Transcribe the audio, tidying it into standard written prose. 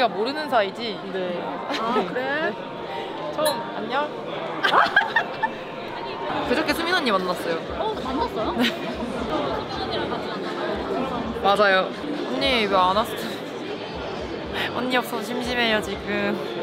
우리가 모르는 사이지. 네. 아 그래? 네. 처음 안녕. 그저께 수민 언니 만났어요. 만났어요? 네. 맞아요. 언니 왜 안 왔어? 언니 없어서 심심해요 지금.